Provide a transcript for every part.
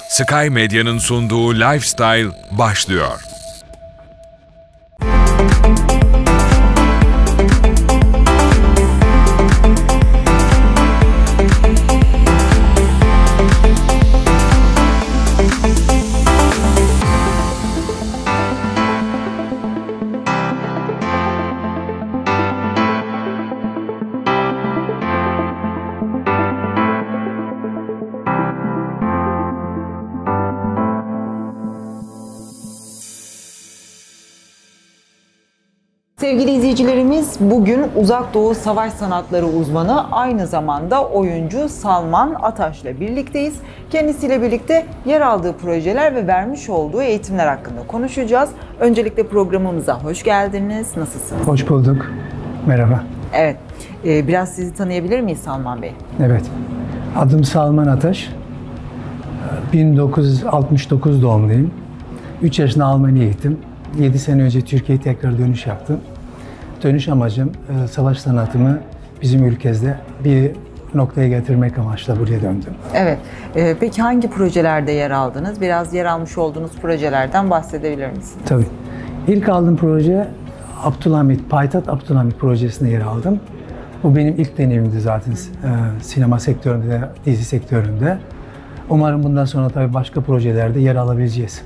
Sky Medya'nın sunduğu Lifestyle başlıyor. Sevgili izleyicilerimiz, bugün Uzak Doğu Savaş Sanatları uzmanı, aynı zamanda oyuncu Salman Ataş'la birlikteyiz. Kendisiyle birlikte yer aldığı projeler ve vermiş olduğu eğitimler hakkında konuşacağız. Öncelikle programımıza hoş geldiniz. Nasılsınız? Hoş bulduk. Merhaba. Evet. Biraz sizi tanıyabilir miyiz Salman Bey? Evet. Adım Salman Ataş. 1969 doğumluyum. 3 yaşında Almanya'ya gittim. 7 sene önce Türkiye'ye tekrar dönüş yaptım. Dönüş amacım savaş sanatımı bizim ülkemizde bir noktaya getirmek amaçla buraya döndüm. Evet. Peki hangi projelerde yer aldınız? Biraz yer almış olduğunuz projelerden bahsedebilir misiniz? Tabii. İlk aldığım proje Abdülhamit, Payitaht Abdülhamit projesinde yer aldım. Bu benim ilk deneyimimdi zaten sinema sektöründe, dizi sektöründe. Umarım bundan sonra tabii başka projelerde yer alabileceğiz.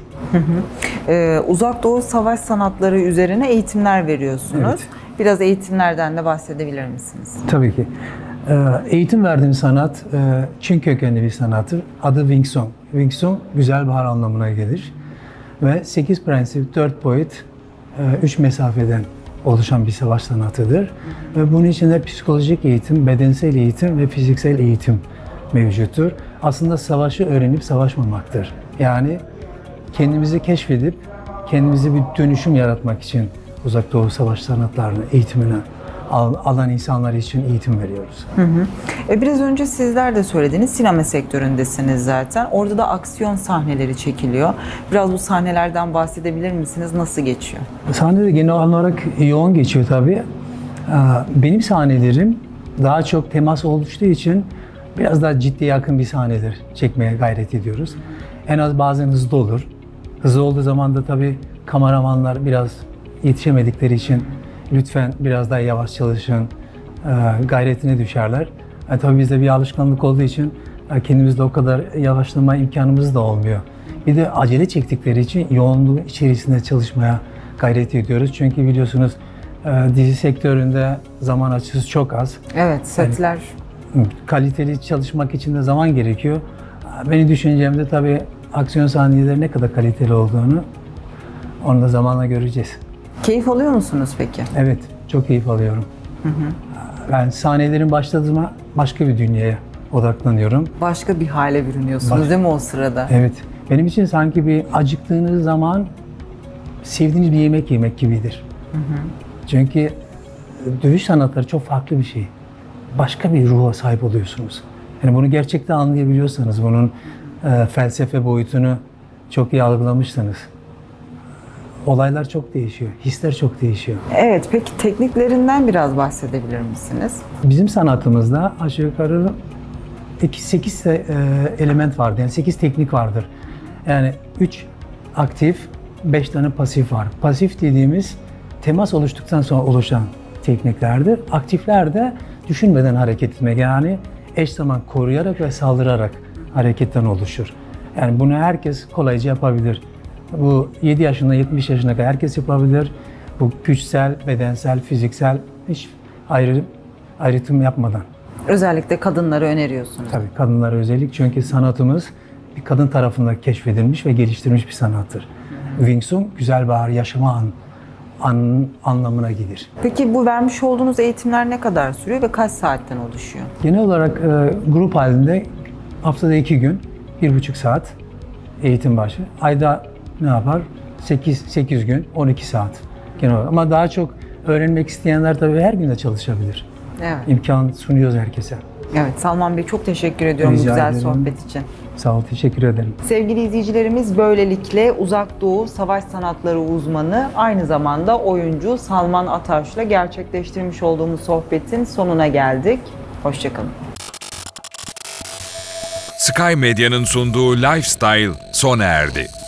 Uzak Doğu Savaş Sanatları üzerine eğitimler veriyorsunuz. Evet. Biraz eğitimlerden de bahsedebilir misiniz? Tabii ki. Eğitim verdiğim sanat Çin kökenli bir sanattır. Adı Wing Chun. Wing Chun güzel bahar anlamına gelir. Ve 8 prensip, 4 boyut, 3 mesafeden oluşan bir savaş sanatıdır. Ve bunun içinde psikolojik eğitim, bedensel eğitim ve fiziksel eğitim mevcuttur. Aslında savaşı öğrenip savaşmamaktır. Yani kendimizi keşfedip kendimize bir dönüşüm yaratmak için Uzak Doğu Savaş Sanatları'nın eğitimini alan insanlar için eğitim veriyoruz. Biraz önce sizler de söylediniz, sinema sektöründesiniz zaten. Orada da aksiyon sahneleri çekiliyor. Biraz bu sahnelerden bahsedebilir misiniz? Nasıl geçiyor? Sahne de genel olarak yoğun geçiyor tabii. Benim sahnelerim daha çok temas oluştuğu için biraz daha ciddiye yakın bir sahneler çekmeye gayret ediyoruz. En az bazen hızlı olur. Hızlı olduğu zaman da tabii kameramanlar biraz yetişemedikleri için lütfen biraz daha yavaş çalışın gayretine düşerler. Tabii bizde bir alışkanlık olduğu için kendimizde o kadar yavaşlama imkanımız da olmuyor. Bir de acele çektikleri için yoğunluğu içerisinde çalışmaya gayret ediyoruz. Çünkü biliyorsunuz dizi sektöründe zaman açısı çok az. Evet, setler. Yani, kaliteli çalışmak için de zaman gerekiyor. Benim düşüncemde tabii aksiyon sahneleri ne kadar kaliteli olduğunu onu da zamanla göreceğiz. Keyif alıyor musunuz peki? Evet, çok keyif alıyorum. Ben sahnelerin başladığıma başka bir dünyaya odaklanıyorum. Başka bir hale bürünüyorsunuz değil mi o sırada? Evet. Benim için sanki bir acıktığınız zaman sevdiğiniz bir yemek yemek gibidir. Çünkü dövüş sanatları çok farklı bir şey. Başka bir ruha sahip oluyorsunuz. Yani bunu gerçekten anlayabiliyorsanız, bunun felsefe boyutunu çok iyi algılamışsanız, olaylar çok değişiyor, hisler çok değişiyor. Evet, peki tekniklerinden biraz bahsedebilir misiniz? Bizim sanatımızda aşağı yukarı 8 element vardır, yani 8 teknik vardır. Yani 3 aktif, 5 tane pasif var. Pasif dediğimiz temas oluştuktan sonra oluşan tekniklerdir. Aktifler de düşünmeden hareket etmek, yani eş zaman koruyarak ve saldırarak hareketten oluşur. Yani bunu herkes kolayca yapabilir. Bu 7 yaşında 70 yaşına kadar herkes yapabilir. Bu güçsel, bedensel, fiziksel hiç ayrıtım yapmadan. Özellikle kadınları öneriyorsunuz. Tabii kadınlara özellik, çünkü sanatımız bir kadın tarafından keşfedilmiş ve geliştirilmiş bir sanattır. Wing Chun güzel bahar, yaşama anlamına gelir. Peki bu vermiş olduğunuz eğitimler ne kadar sürüyor ve kaç saatten oluşuyor? Genel olarak grup halinde haftada 2 gün, 1,5 saat eğitim başı. Ayda ne yapar? 8 gün, 12 saat genel olarak. Ama daha çok öğrenmek isteyenler tabii her gün de çalışabilir. Evet. İmkan sunuyoruz herkese. Evet, Salman Bey çok teşekkür ediyorum bu güzel sohbet için. Sağ ol, teşekkür ederim. Sevgili izleyicilerimiz, böylelikle Uzak Doğu Savaş Sanatları uzmanı, aynı zamanda oyuncu Salman Ataş'la gerçekleştirmiş olduğumuz sohbetin sonuna geldik. Hoşça kalın. Sky Medya'nın sunduğu Lifestyle sona erdi.